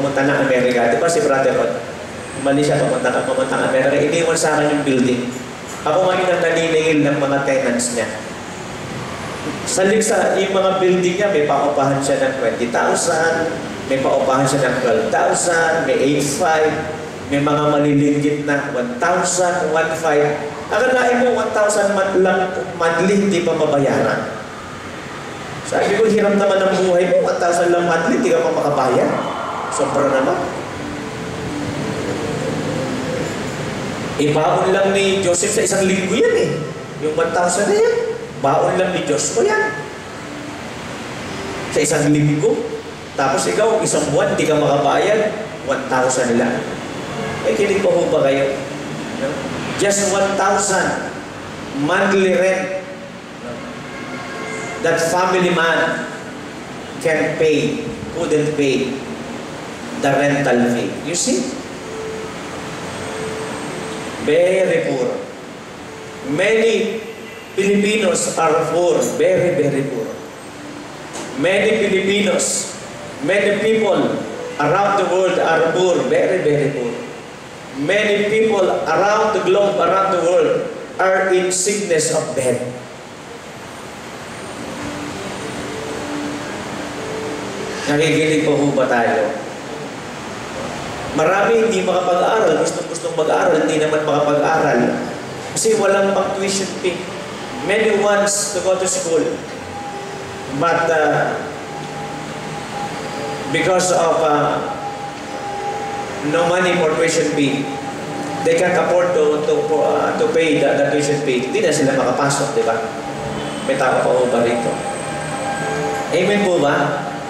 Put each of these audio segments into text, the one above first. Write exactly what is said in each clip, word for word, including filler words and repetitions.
pumunta ng Amerika. Di ba si Brother Rod? Umalis siya, pumunta ka, pumunta ng Amerika. Iniwan sa akin yung building. Ako ngayon ang naniningil ng mga tenants niya. Sa sa yung mga building niya, may paupahan siya ng twenty thousand, may paupahan siya ng twelve thousand, may eight five, may mga malilinggit na one thousand, one five. Akalain mo, one thousand month lang, monthly, hindi pa mabayaran. Sabi ko, hirap naman ang buhay mo, one thousand lang monthly, hindi ka pa makabayar. Sobra naman. Ibaon lang ni Joseph sa isang linggo yan eh. Yung one thousand na yan. Baon lang ni Diyos ko yan. Sa isang linggo. Tapos ikaw, isang buwan, hindi ka makabayad, one thousand lang. Eh, kinig pa ho ba kayo? No? Just one thousand monthly rent. No? That family man can pay, couldn't pay the rental fee. You see? Very poor. Many Filipinos are poor, very, very poor. Many Filipinos, many people around the world are poor, very, very poor. Many people around the globe, around the world, are in sickness of bed. Nakikinig po po ba tayo? Marami hindi makapag-aral, gustong-gustong mag-aral, hindi naman makapag-aral. Kasi walang pang tuition fee. Many wants to go to school, but uh, because of uh, no money for tuition fee, they can't afford to to uh, to pay the, the tuition fee. Hindi na sila makapasok, di ba? May tao pa ba rito? Amen po ba?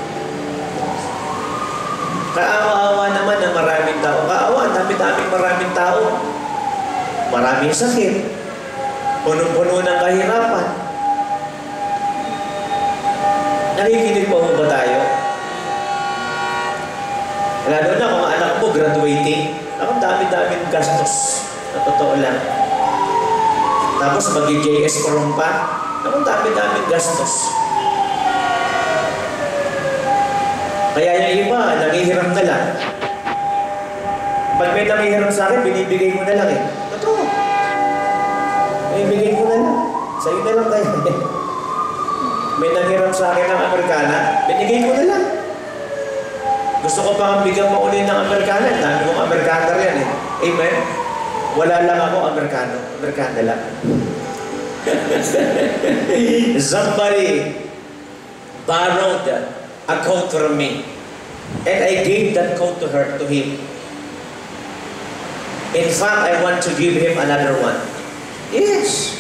Kaawa-awa naman ng maraming tao. Kaawa, dami-daming maraming tao. Maraming sakit. Punong-puno ng kahirapan. Nakikinig po ba tayo? Lalo na kung anak mo graduating, ako dami-daming gastos. Na totoo lang. Tapos mag-J S prom pa, ako dami-daming gastos. Kaya yung iba, nangihiram na lang. Pag may nangihiram sa akin, binibigay ko na lang eh. Totoo. Ibigay ko na lang. Sa'yo na lang kayo. May nanghiram sa akin ng Amerikana, binigay ko na lang. Gusto ko pang bigyan mo uli ng Amerikana. Dami kong Amerikana rin eh. Amen? Wala lang ako Amerikano. Amerikana lang. Somebody borrowed a coat from me. And I gave that coat to her, to him. In fact, I want to give him another one. Yes.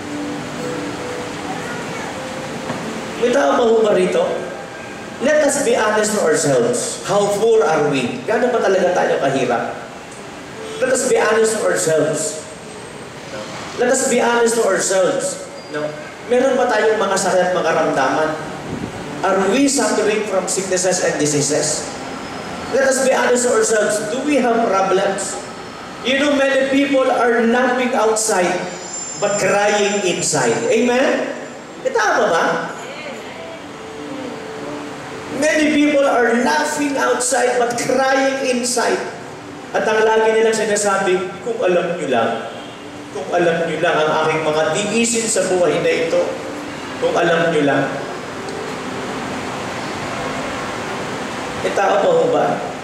May tao ba ho ba rito? Let us be honest to ourselves. How poor are we? Gano'n ba talaga tayo kahirap? Let us be honest to ourselves. No. Let us be honest to ourselves. No. Meron ba tayong mga sakit at mga karamdaman? Are we suffering from sicknesses and diseases? Let us be honest to ourselves. Do we have problems? You know, many people are laughing outside, but crying inside. Amen? Tama ba? Many people are laughing outside, but crying inside. At ang lagi nilang sinasabi, kung alam nyo lang, kung alam nyo lang ang aking mga tiisin sa buhay na ito, kung alam nyo lang. E tao ba ho ba?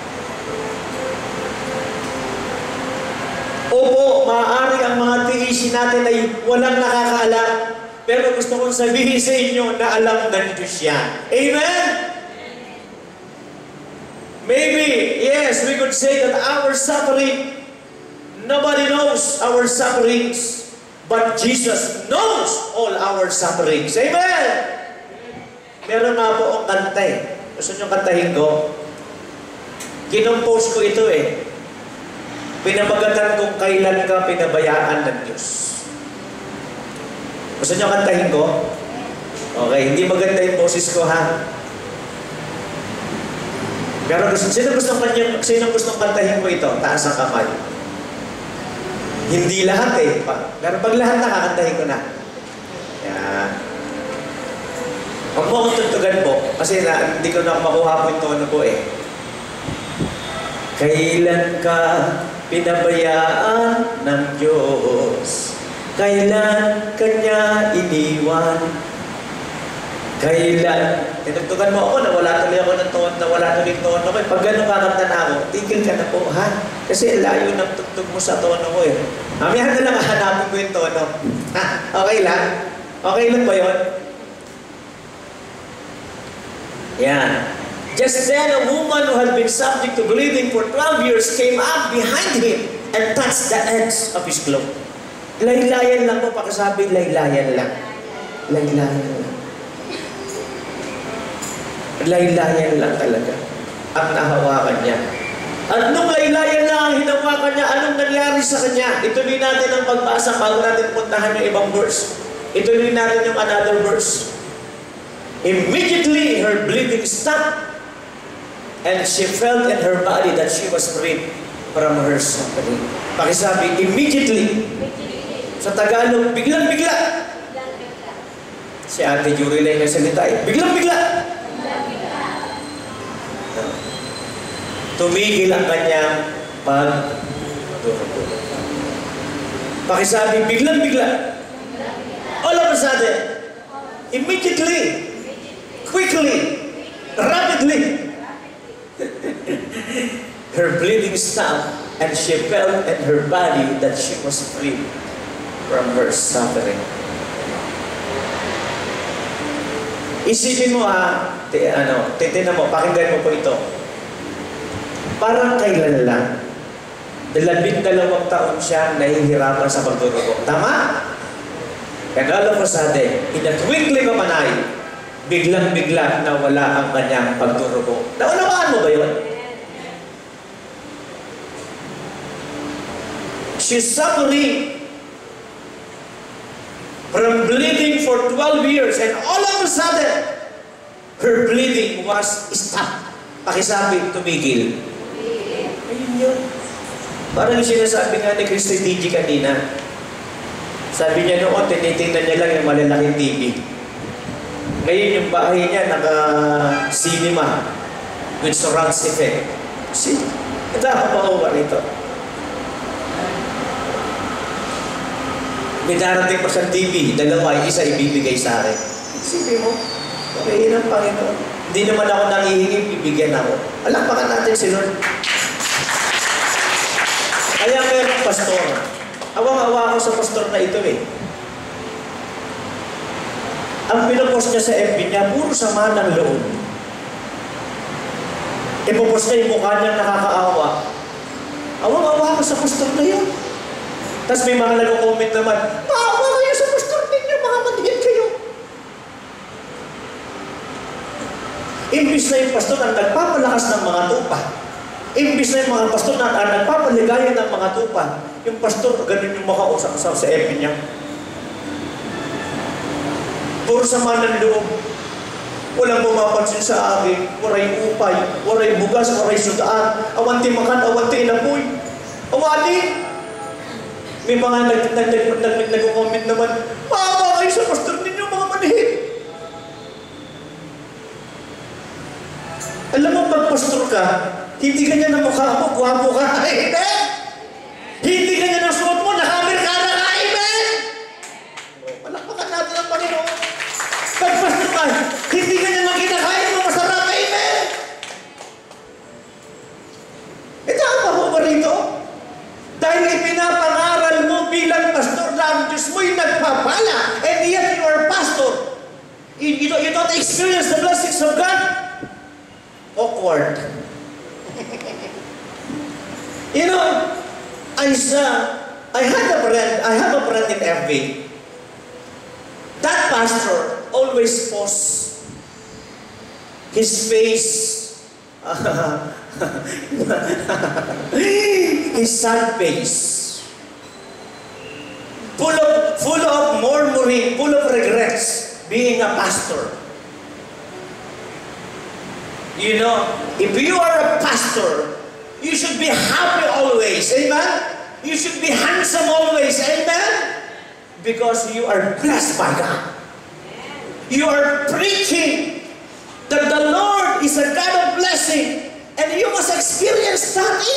Opo, maaari ang mga tiisin natin ay walang nakakaalam. Pero gusto kong sabihin sa inyo na alam ng Diyos yan. Amen? Maybe, yes, we could say that our suffering, nobody knows our sufferings, but Jesus knows all our sufferings. Amen? Meron nga po ang kanta eh. Gusto nyo kantahin ko? Kinompose ko ito eh. Pinabagatan kung kailan ka pinabayaan ng Diyos. Gusto nyo kantahin ko? Okay, hindi maganda yung boses ko ha. Pero gusto, sino gustong kanyang, sino gustong kantahin ko ito? Taas ang kamay. Hindi lahat eh. Pero pag lahat na, kakantahin ko na. Yan. Huwag mo akong tuntugan po. Kasi na, hindi ko na makuha po yung tono ko eh. Kailan ka pinabayaan ng Diyos? Kailan Kanya iniwan? Kailan? Tinugtugan mo ako, nawala tuloy ako ng tono, nawala tuloy yung tono ko. Pag gano'n kakanta na ako, tigil ka na po, ha? Kasi layo ng tugtog mo sa tono ko eh. Mamaya na lang hanapin ko yung tono. Ha? Okay lang? Okay lang ba yun? Yan. Just then, a woman who had been subject to bleeding for twelve years came up behind him and touched the edge of his cloak. Laylayan lang po, pakisabi, laylayan lang. Laylayan lang. Laylayan lang talaga ang nahawakan niya. At nung laylayan lang ang hinawakan niya, anong nangyari sa kanya? Ituloy natin ang pagbasa bago natin puntahan yung ibang verse. Ituloy natin yung another verse. Immediately, her bleeding stopped. And she felt in her body that she was freed from her suffering. Pakisabi, immediately. Sa Tagalog, biglang-bigla. Si Ate Jury lang yung salita eh. Biglang-bigla. Tumigil ang kanyang pag-durugo. Pakisabi, biglang-bigla. All of a sudden, immediately, quickly, rapidly, her bleeding stopped, and she felt in her body that she was free from her suffering. Isipin mo ha, ti, ano, titignan mo, pakinggan mo po ito. Parang kailan lang, dalabing dalawang taon siya nahihirapan sa pagdurugo. Tama? And all of a sudden, in the twinkling of an eye, biglang-bigla na wala ang kanyang pagdurugo. Naunawaan mo ba yun? She's suffering from bleeding for twelve years, and all of a sudden, her bleeding was stopped. Pakisabi, tumigil. Ayun yun. Parang yung sinasabi nga ni Christy T G kanina. Sabi niya noon, tinitingnan niya lang yung malalaking T V. Ngayon yung bahay niya, naka-cinema with surround effect. See? Ito ako pa rito. May darating pa sa T V, dalawa, isa ibibigay sa akin. Isipin mo, okay ng Panginoon. Hindi naman ako nangihingi, bibigyan ako. Alakpakan natin si Lord. Kaya mayroong pastor. Awang-awa ako sa pastor na ito eh. Ang pinapost niya sa F B niya, puro sama ng loob. Ipopost niya yung mukha niyang nakakaawa. Awang-awa ako sa pastor na yun. Tapos may mga nag-comment naman, maawa kayo sa pastor ninyo, mga manhid kayo. Imbis na yung pastor ang nagpapalakas ng mga tupa. Imbis na yung mga pastor na ang nagpapaligaya ng mga tupa. Yung pastor, ganun yung makausap-usap sa F B niya. Puro sama ng loob. Walang pumapansin sa akin. Waray upay, waray bugas, waray sudaan. Awanti makan, awanti inapoy. Awali! May mga nag-comment naman, maawa kayo sa pastor ninyo, mga manhid. Alam mo, pag pastor ka, hindi ka niya na mukha mo, guwapo ka. Amen! Hindi ka niya na suot mo, naka-Amerikana ka. Amen! Palakpakan natin ang Panginoon. Pag pastor ka, hindi ka niya na kinakain mo, masarap. Amen! Ito ang mahuwa rito. Dahil ipinapangaral mo bilang pastor na ang Diyos mo'y nagpapala, and yet you are pastor. You, you, don't, you don't experience the blessings of God. Awkward. You know, I saw, I had a friend, I have a friend in F B. That pastor always posts his face, his sad face, full of, full of murmuring, full of regrets, being a pastor. You know, if you are a pastor, you should be happy always, amen? You should be handsome always, amen? Because you are blessed by God. You are preaching that the Lord is a God of blessing, and you must experience that.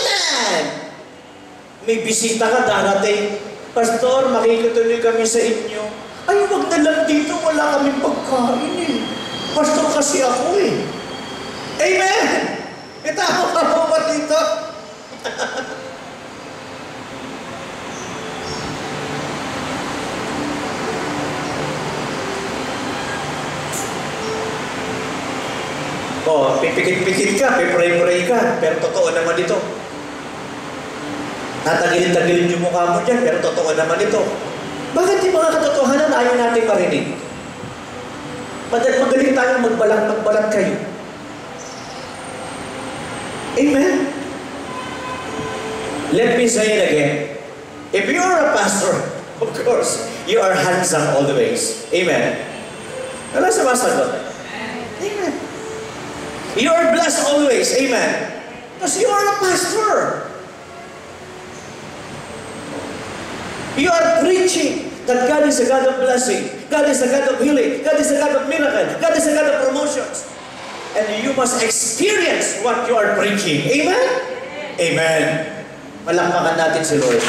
may bisita ka darating. Pastor, makikituloy kami sa inyo. Ay, wag na lang dito, wala kaming pagkain eh. Pastor kasi ako eh. Amen! Itama ka po ba dito? Oh, pipikit-pikit ka, pipray-pray ka, pero totoo naman ito. Tatagilin-tagilin yung mukha mo dyan, pero totoo naman ito. Bakit yung mga katotohanan ayaw natin marinig? Magaling tayong magbalat-magbalat kayo. Amen? Let me say it again. If you are a pastor, of course, you are handsome all the ways. Amen? Ano sa masagot? Amen. You are blessed always. Amen. Because you are a pastor. You are preaching that God is a God of blessing. God is a God of healing. God is a God of miracle. God is a God of promotions. And you must experience what you are preaching. Amen? Amen. Malakpakan natin si Lord.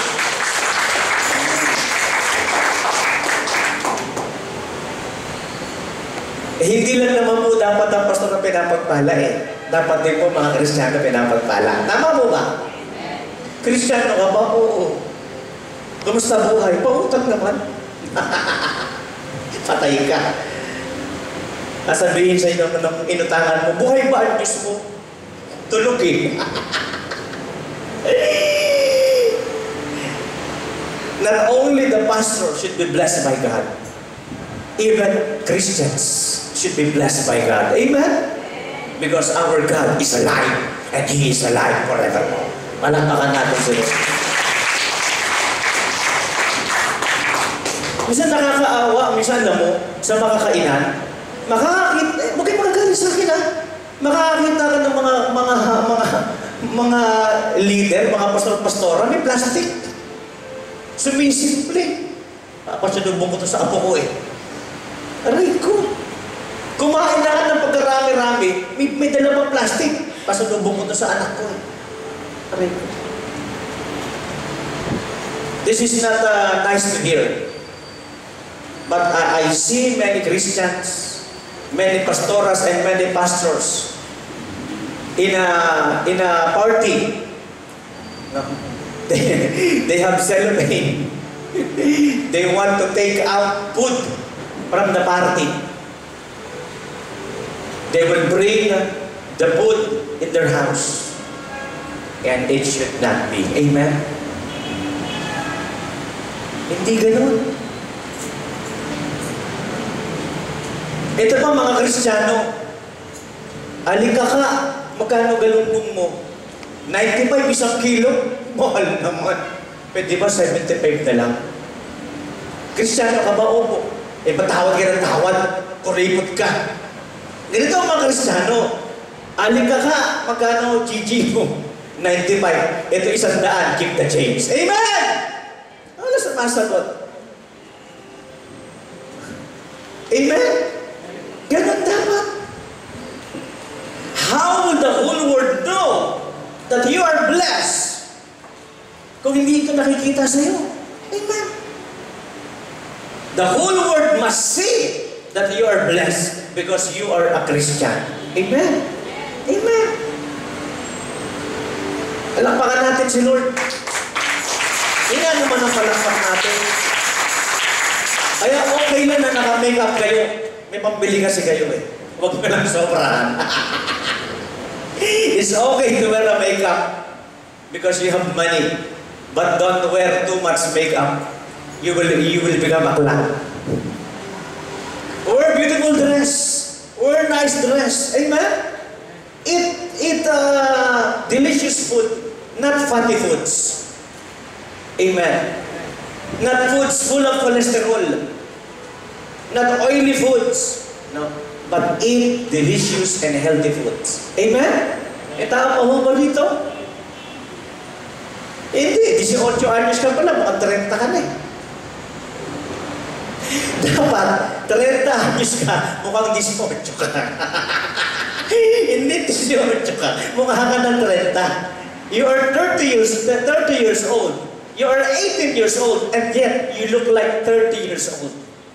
Eh, hindi lang naman po dapat ang pastor na pinapagpala eh. Dapat din po mga Kristiyano pinapagpala. Tama mo ba? Kristiyano ka ba? Oo. Kumusta buhay? Pautang naman. Patay ka. Sasabihin sa inyo ng inutangan mo, buhay ba ang Diyos mo? Tulog eh. Not only the pastor should be blessed by God, even Christians should be blessed by God. Amen? Because our God is alive and He is alive forevermore. Palakpakan natin sila. Minsan nakakaawa, minsan na mo, sa makakainan, makakakita, eh, huwag kayo magagaling sa akin ha. Makakakita ka ng mga, mga, mga, mga leader, mga pastor-pastora, may plastic. Sumisimple. Papasunubong ko to sa apo ko eh. Aray ko. Kumain na ka ng pagkarami-rami, may, may dalawang plastic. Pasunubong ko to sa anak ko eh. Aray ko. This is not uh, nice to hear. But I, I see many Christians, many pastoras and many pastors in a in a party. No. They, they have cellophane. They want to take out food from the party. They will bring the food in their house. And it should not be. Amen? Hindi ganun. Ito pa mga Kristiyano, alika ka, magkano galunggong mo? ninety-five isang kilo? Mahal naman. Pwede ba seventy-five na lang? Kristiyano ka ba? Opo. Eh, patawad ka ng tawad? Kuripot ka. Ganito ang mga Kristiyano. Alika ka, magkano G G mo? ninety-five. Ito isang daan, keep the change. Amen! Ano sa masagot? Amen? Ganon dapat. How will the whole world know that you are blessed kung hindi ito nakikita sa iyo? Amen. The whole world must see that you are blessed because you are a Christian. Amen. Amen. Palakpakan natin si Lord. Ina naman ang palakpak natin. Kaya okay lang na naka-make up kayo. May pambili kasi kayo eh. Huwag ka lang sobrahan. It's okay to wear a makeup because you have money. But don't wear too much makeup. You will, you will become a clown. Wear beautiful dress. Wear nice dress. Amen? Eat, eat uh, delicious food, not fatty foods. Amen? Not foods full of cholesterol. Not oily foods. No. But eat delicious and healthy foods. Amen? E tao pa mo ba dito? Hindi. eighteen anyos ka pala. Mukhang thirty ka na eh. Dapat, thirty anyos ka. Mukhang eighteen ka. Hindi eighteen ka. Mukha ka ng thirty. You are thirty years, thirty years old. You are eighteen years old, and yet you look like thirty years old.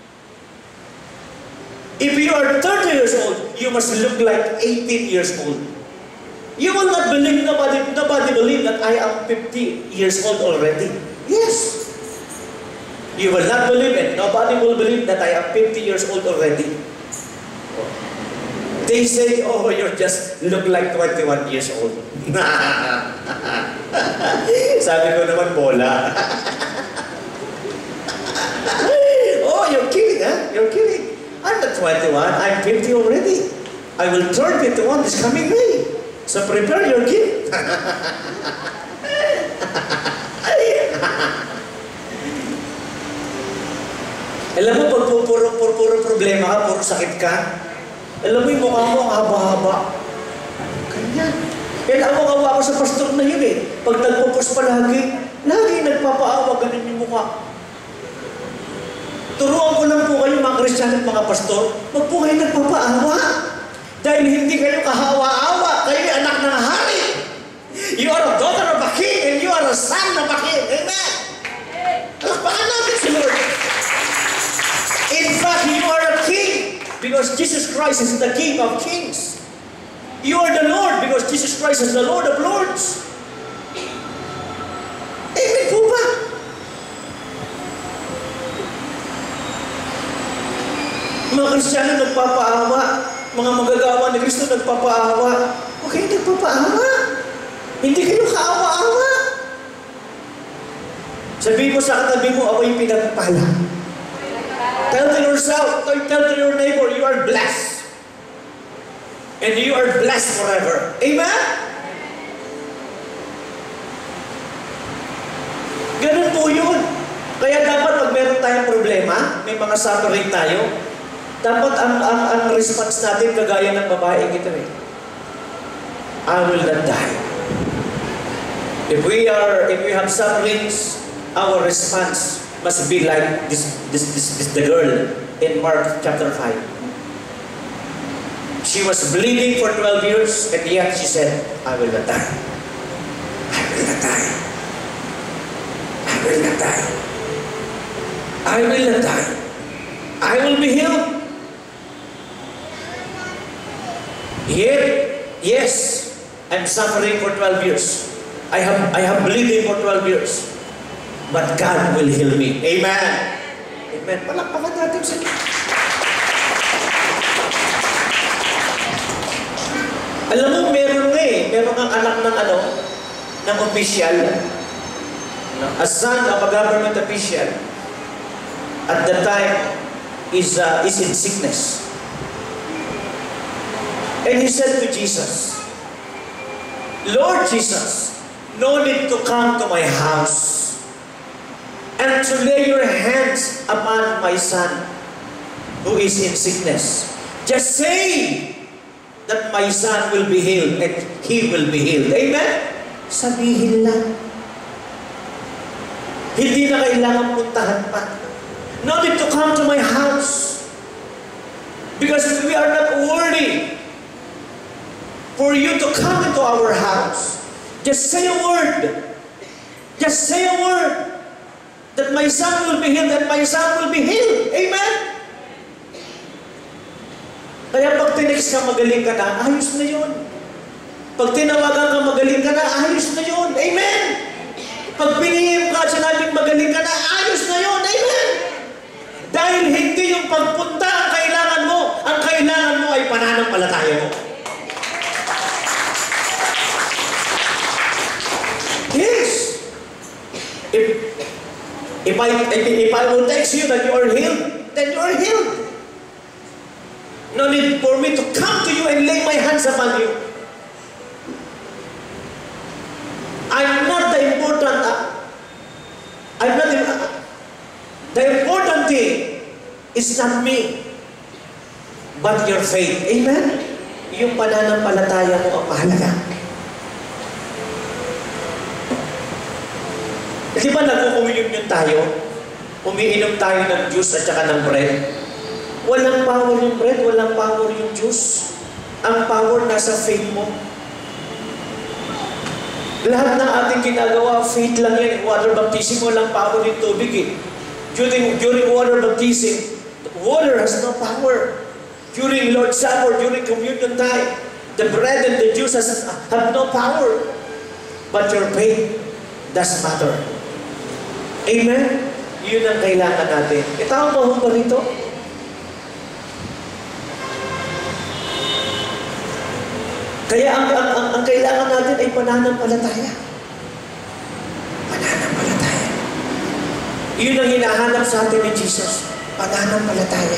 If you are thirty years old, you must look like eighteen years old. You will not believe, nobody, nobody believe that I am fifty years old already. Yes. You will not believe it. Nobody will believe that I am fifty years old already. They say, oh, you just look like twenty-one years old. Sabi ko naman, bola. Oh, you're kidding, huh? You're kidding. I'm not twenty-one, I'm fifty already. I will turn fifty-one this coming May. So prepare your gift. Alam mo, pag puro, puro, puro problema ka, puro sakit ka, alam mo yung mukha mo, ang haba-haba. Ganyan. Kaya awa-awa ako sa pastor na yun eh. Pag nagpupos pa lagi, lagi nagpapaawa, ganun yung mukha. Turuan ko lang po kayo mga Kristiyano at mga pastor, wag po kayo nagpapaawa. Dahil hindi kayo kahawa-awa, kayo anak ng hari. You are a daughter of a king and you are a son of a king. Amen? Alakpakan natin si Lord. In fact, you are a king because Jesus Christ is the King of kings. You are the Lord because Jesus Christ is the Lord of lords. Amen po ba? Mga Kristiyano nagpapaawa, mga magagawa ni Kristo nagpapaawa. Huwag kayo nagpapaawa. Hindi kayo kaawa-awa. Sabihin mo sa katabi mo, ako yung pinagpala. Tell to yourself, tell to your neighbor, you are blessed. And you are blessed forever. Amen? Ganun po yun. Kaya dapat pag meron tayong problema, may mga suffering tayo, dapat ang, ang, ang response natin kagaya ng babae ito eh. I will not die. If we are, if we have sufferings, our response must be like this, this, this, this the girl in Mark chapter five. She was bleeding for twelve years, and yet she said, I will not die. I will not die. I will not die. I will not die. I will be healed. Yet, yes, I'm suffering for twelve years. I have, I have bleeding for twelve years. But God will heal me. Amen. Amen. Palakpakan natin sa Alam mo, meron nga eh. Meron ang anak ng ano, ng official. A son of a government official. At the time, is, uh, is in sickness. And he said to Jesus, Lord Jesus, no need to come to my house and to lay your hands upon my son who is in sickness. Just say that my son will be healed and he will be healed. Amen? Sabihin lang. Hindi na kailangan puntahan pa. No need to come to my house because we are not worthy for you to come into our house. Just say a word. Just say a word. That my son will be healed and my son will be healed. Amen? Kaya pag tinext ka, magaling ka na, ayos na yun. Pag tinawagan ka, magaling ka na, ayos na yun. Amen? Pag pinihim ka at sinabing magaling ka na, ayos na yun. Amen? Dahil hindi yung pagpunta ang kailangan mo. Ang kailangan mo ay pananampalataya mo. Yes. If If I, if, if I will text you that you are healed, then you are healed. No need for me to come to you and lay my hands upon you. I'm not the important, uh, I'm not the, uh, the important thing is not me, but your faith. Amen? Yung pananampalataya mo ang mahalaga. Di ba nagkukuminom tayo? Umiinom tayo ng juice at saka ng bread. Walang power yung bread, walang power yung juice. Ang power nasa faith mo. Lahat ng ating ginagawa, faith lang yan. Water baptism, walang power ng tubig eh. During, during water baptism, water has no power. During Lord's Supper, during communion time, the bread and the juice has, have no power. But your faith does matter. Amen? Yun ang kailangan natin. E tao ba ho ba rito? Kaya ang, ang, ang, ang kailangan natin ay pananampalataya. Pananampalataya. Yun ang hinahanap sa atin ni Jesus. Pananampalataya.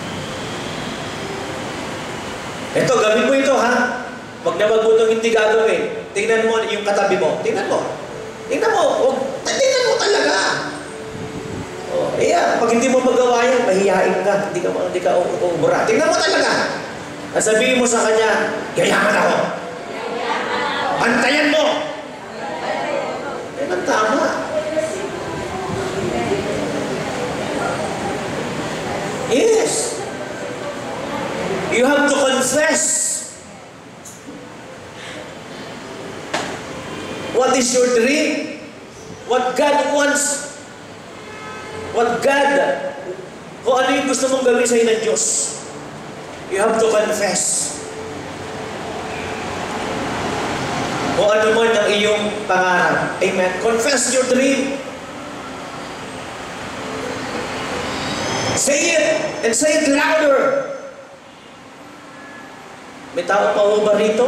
Ito, gawin mo ito ha. Wag na wag mo itong hindi gagawin. Tingnan mo yung katabi mo. Tingnan mo. Tingnan mo. Oh, tingnan mo talaga. Oh, iya, pag hindi mo magawa yan, mahihain ka. Hindi ka, hindi ka umura. Tingnan mo talaga. Sabihin mo sa kanya, yayaman ako. Bantayan mo. Yan ang tama. Yes. You have to confess. What is your dream? What God wants? What God, kung ano yung gusto mong gawin sa'yo ng Diyos, you have to confess. Kung ano man ang iyong pangarap. Amen. Confess your dream. Say it, and say it louder. May tao pa ho ba rito?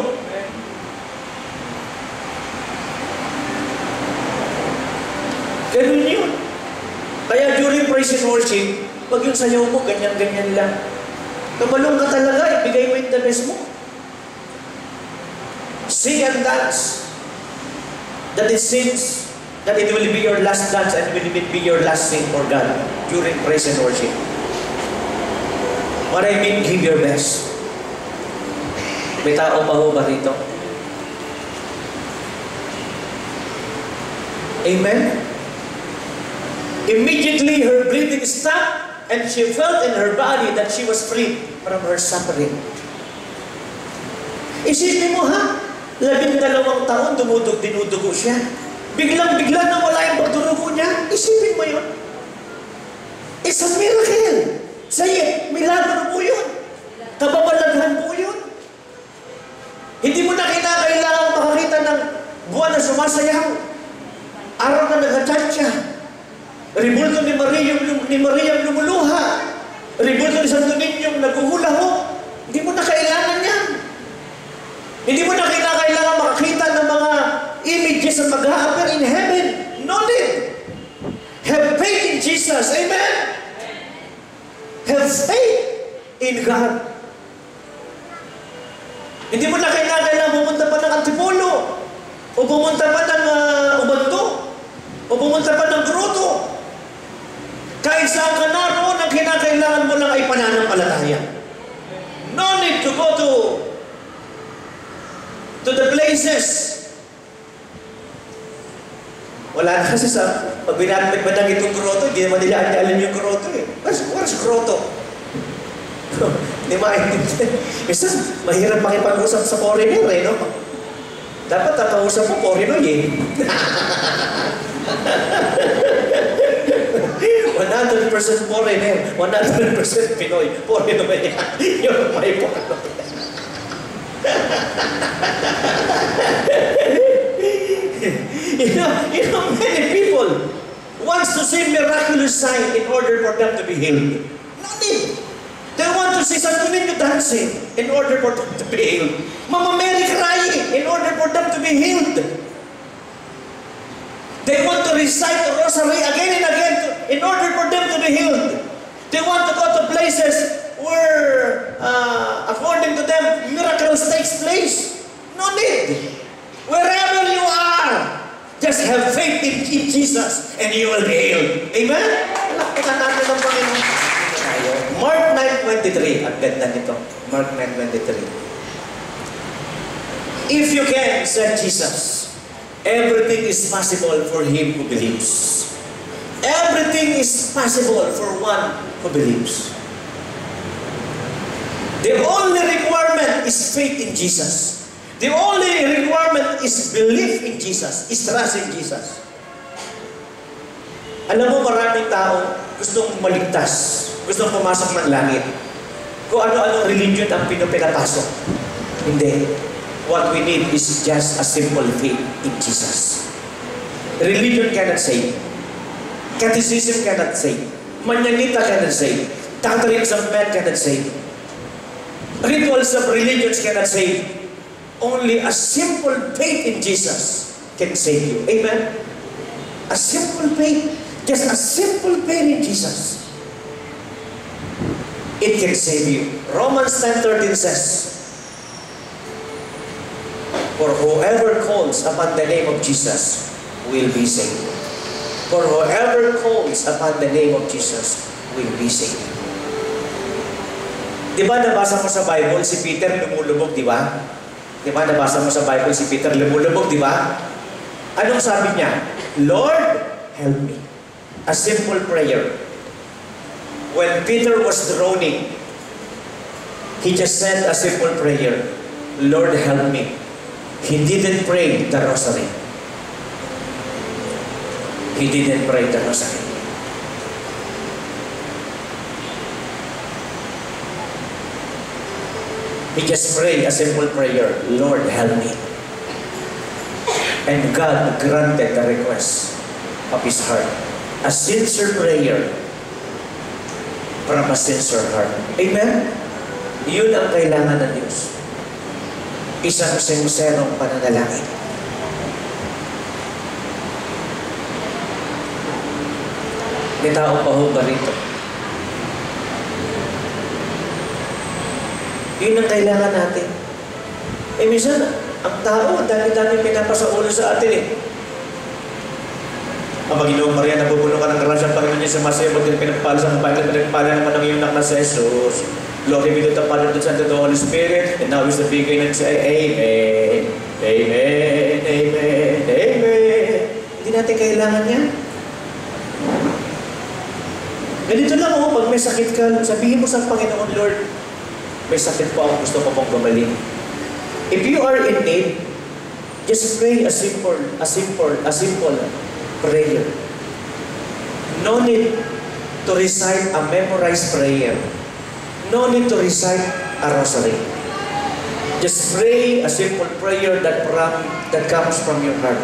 Ganun yun. Kaya during praise and worship, pag yung sayaw mo, ganyan-ganyan lang. Tumalong ka talaga, ibigay mo yung the best mo. Sing and dance. That it seems that it will be your last dance and it will be your last sing for God during praise and worship. What I mean, give your best. May tao pa ho ba rito? Amen? Immediately her breathing stopped and she felt in her body that she was free from her suffering. Isipin mo ha, labing dalawang taon dumudug, dinudugo siya. Biglang-bigla na wala yung pagdurugo niya. Isipin mo yun. It's a miracle. Say it, milagro po yun. Kababalaghan po yun. Hindi mo na kinakailangan makakita ng buwan na sumasayaw. Araw na nag-atsatsya. Ribulto ni Maria, ni Maria lumuluha. Ribulto ni Santo Niño naguhula-ho. Hindi mo na kailangan yan. Hindi mo na kailangan makakita ng mga images na mag-a-appear in heaven. No need. Have faith in Jesus. Amen? Have faith in God. Hindi mo na kailangan pumunta pa ng Antipolo, o pumunta pa ng uh, Ubando, o pumunta pa ng Grotto. Kahit saan ka naroon, ang kinakailangan mo lang ay pananampalataya. No need to go to to the places. Wala na kasi sa pag binatag ba ng itong grotto, hindi naman nila alam yung grotto eh. Where's, where's grotto? Hindi maintindihan. Isa, mahirap makipag-usap sa foreigner eh, no? Dapat tatausap mo foreigner eh. one hundred percent foreigner, one hundred percent Pinoy. Foreigner ba yan? Yung may foreigner. You know, you know, many people wants to see miraculous sign in order for them to be healed. Nothing. They want to see Santo Niño dancing in order for them to be healed. Mama Mary crying in order for them to be healed. They want to recite the rosary again and again to, in order for them to be healed. They want to go to places where, uh, according to them, miracles takes place. No need. Wherever you are, just have faith in, in Jesus and you will be healed. Amen? Nakita natin ang Panginoon. Mark nine twenty-three. Ang ganda nito. Mark nine twenty-three. If you can, said Jesus, everything is possible for him who believes. Everything is possible for one who believes. The only requirement is faith in Jesus. The only requirement is belief in Jesus, is trust in Jesus. Alam mo, maraming tao gustong maligtas, gustong pumasok ng langit. Kung ano-anong religion ang pinapasok. Hindi. What we need is just a simple faith in Jesus. Religion cannot save. Catechism cannot save. Manyanita cannot save. Doctrines of men cannot save. Rituals of religions cannot save. Only a simple faith in Jesus can save you. Amen? A simple faith. Just a simple faith in Jesus. It can save you. Romans ten thirteen says, for whoever calls upon the name of Jesus will be saved. For whoever calls upon the name of Jesus will be saved. Di ba nabasa mo sa Bible, si Peter lumulubog, di ba? Di ba nabasa mo sa Bible, si Peter lumulubog, di ba? Anong sabi niya? Lord, help me. A simple prayer. When Peter was drowning, he just said a simple prayer. Lord, help me. He didn't pray the rosary. He didn't pray the rosary. He just prayed a simple prayer, Lord, help me. And God granted the request of his heart. A sincere prayer from a sincere heart. Amen? Yun ang kailangan ng Diyos. Isang sinserong pananalangin. May tao pa ho ba rito? Yun ang kailangan natin. Eh minsan, ang tao, dami-dami pinapasa ulo sa atin eh. Ang Panginoong Maria, nabubuno ka ng grasya, Panginoon niya sa masaya, pag pinagpala sa kapag pinagpala naman ang iyong anak na si Jesus. Glory be to the Father, to the Son, to the Holy Spirit, and now is the beginning and say, Amen, Amen, Amen, Amen. Hindi natin kailangan yan. Ganito lang ako, pag may sakit ka, sabihin mo sa Panginoon, Lord, may sakit po ako, gusto ko pong gumaling. If you are in need, just pray a simple, a simple, a simple prayer. No need to recite a memorized prayer. No need to recite a rosary. Just pray a simple prayer that, from, that comes from your heart.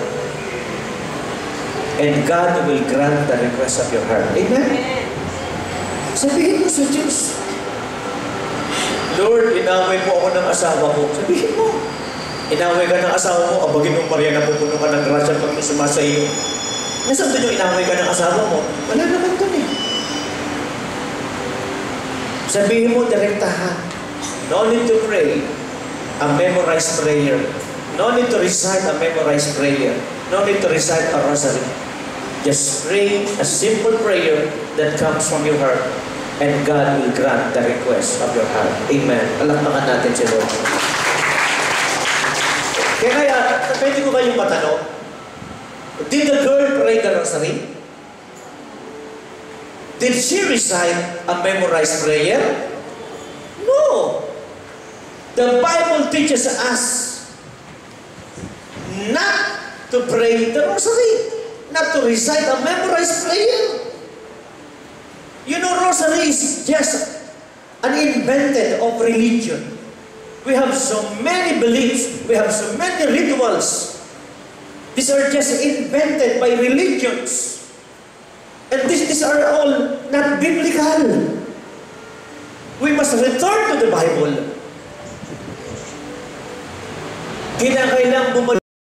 And God will grant the request of your heart. Amen? Sabihin mo sa Diyos, Lord, inaway mo ako ng asawa ko. Sabihin mo, inaway ka ng asawa mo, abagin mo Maria, napupuno ka ng grasya pag sumasa iyo. Nasaan doon yung inaway ka ng asawa mo? Wala naman doon eh. Sabihin mo, direktahan. No need to pray a memorized prayer. No need to recite a memorized prayer. No need to recite a rosary. Just pray a simple prayer that comes from your heart, and God will grant the request of your heart. Amen. Palakpakan natin si Lord. Kaya kaya, pwede ko kayong matanong, did the girl pray the rosary? Did she recite a memorized prayer? No. The Bible teaches us not to pray the rosary, not to recite a memorized prayer. You know, rosary is just an invented of religion. We have so many beliefs, we have so many rituals. These are just invented by religions. And these, these are all not biblical. We must return to the Bible. Kinakailangan bumalik